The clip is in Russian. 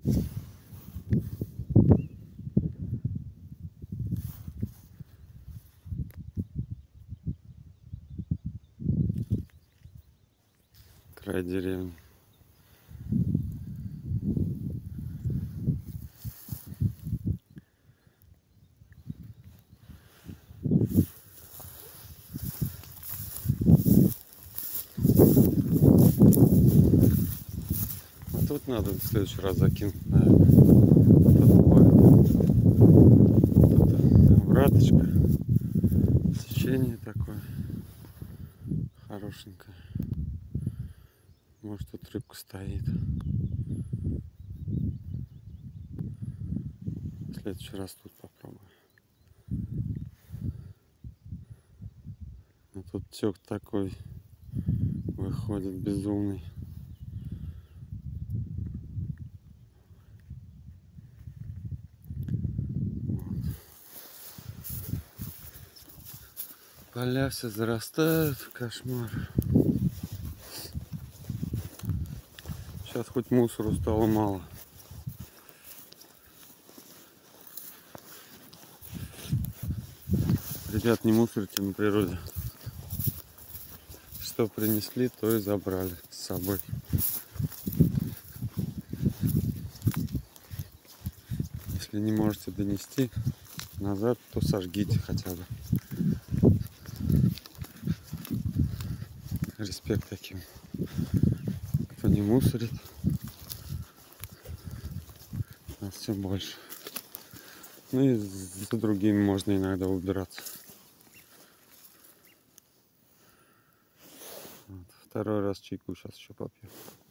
Край деревни. А тут надо в следующий раз закинуть, наверное. Тут обраточка. Течение такое хорошенькое. Может, тут рыбка стоит. В следующий раз тут попробую. А тут тёк такой выходит безумный. Вот. Поля все зарастают, кошмар. Сейчас хоть мусору стало мало. Ребят, не мусорите на природе. Что принесли, то и забрали с собой. Если не можете донести назад, то сожгите хотя бы. Респект таким, кто не мусорит. Нас все больше. Ну и за другими можно иногда убираться. Вот. Второй раз чайку сейчас еще попью.